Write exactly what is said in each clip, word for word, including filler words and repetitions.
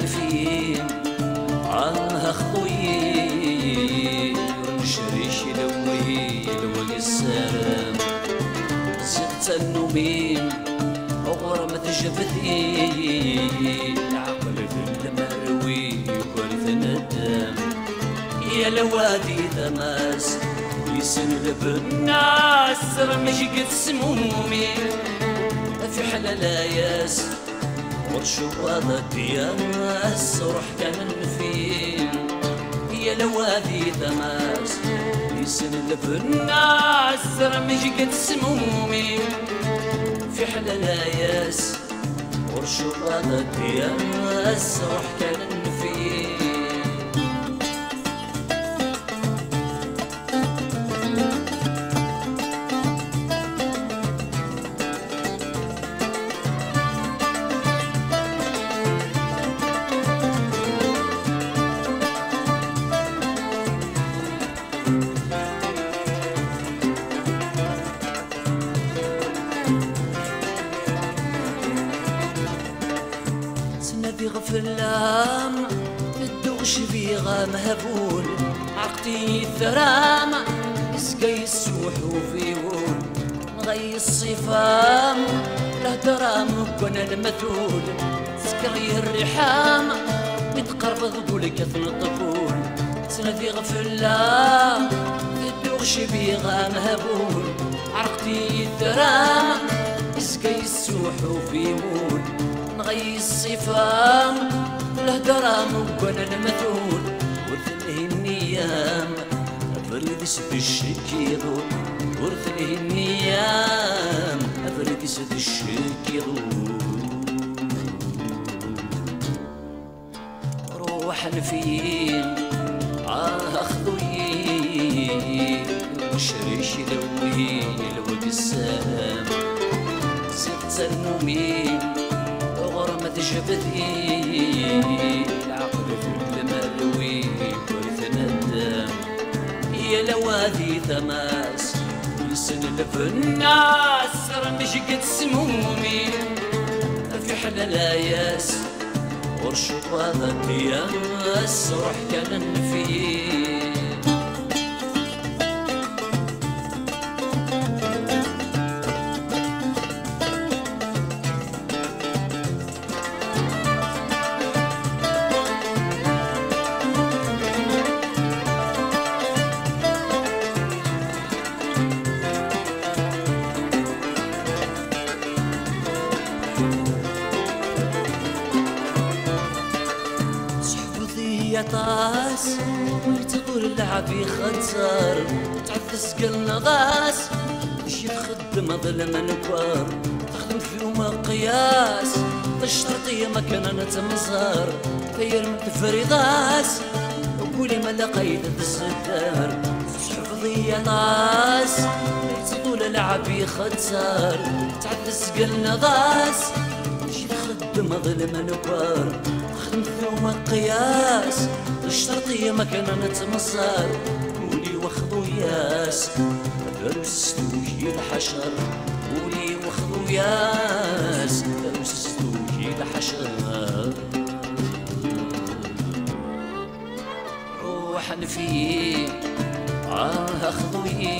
نفيم عنها خطوي نشريش لوي لوي السلام زدت النومين غرمة جبثي عقل في المروي ورث الندم يا لوادي ثماس يسلب الناس رمش قد سمومي في حلال ياس ورشوة دياس روح كان نفيم يا لوادي ثماس يسلب الناس رمش قد سمومي في حلال ياس ورشوة دياس روح كان نفيم في غفلام الدوش في غام هبول عقتي الثرام يسقي السوح وفي ول نغي الصفام له درام كنا المثول سكري الرحام يتقرب ذبول كثن الطفول سنة في غفلام الدوش في غام هبول عقتي الثرام يسقي السوح وفي ول نغي الصفام له درام وكنا المثول ورثله النيام افرد سد الشك يضول ورثله النيام افرد سد الشك يضول روح نفيم اه اخذوي وشريش لوي لوي السلام زدت النومين غرمة جبثي العقل في المروي ورث الندم يا لوادي ثماس يسلف الناس رمش قد سمومي في حلال ياس ورشوة دياس روح كان نفيم طاس ويرتضوا اللعب يخنصر تعثس قلنا ضاس باش يتخدم ظلم الكبار تخدم فيهم قياس الشرطية ما كان نتمزار غير من تفريضاس وقولي ما لقيت الستار حفظية طاس ويرتضوا اللعب يخنصر تعثس قلنا ضاس باش يتخدم ظلم الكبار خدم فيهم قياس الشرطية ما كان نتمصر قولي واخذوا ياس درستوكي الحشر قولي واخذوا ياس درستوكي الحشر روح نفيم اه اخذوي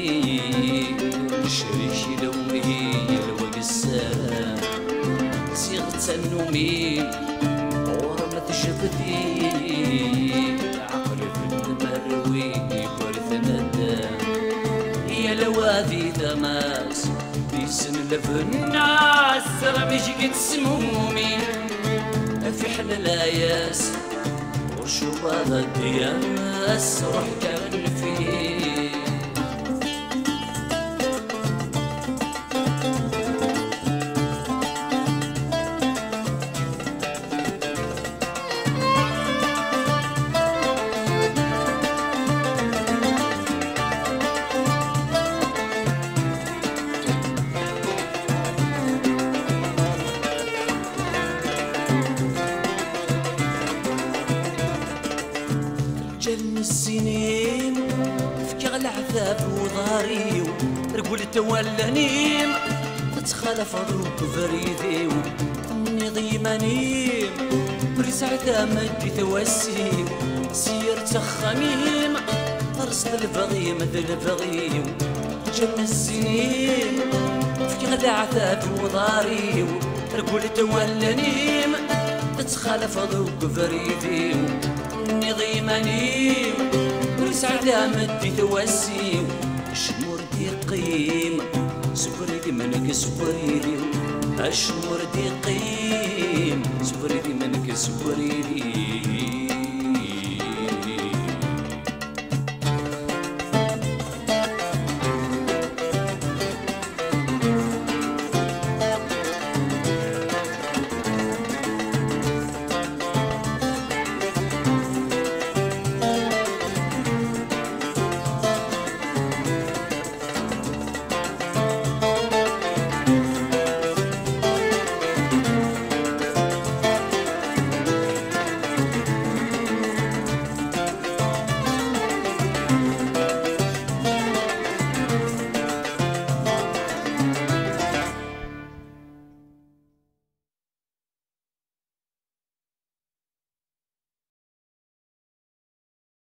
نشريش لوي لوي السلام صيغة النومين ورمة جبثي العقل في المروي ورث الندم يا لوادي ثماس يسلف الناس رمش قد سمومي في حلال ياس ورشوة دياس روح كان فيه جن السنين فكي العذاب وضاريو رقول تولانيم تتخالف ضروب فريديو مني ضيمانيم سعدا مدي ثواسي سير تخميم فرص البغي مثل البغي جن السنين في غدا عذاب وضاري رقول تولنيم تتخالف ضوء فريدي نظيماني سعدا مدي ثواسي شمور دي قيم سفريدي منك سفريدي أشمر دي قيم سفريدي منك سفريدي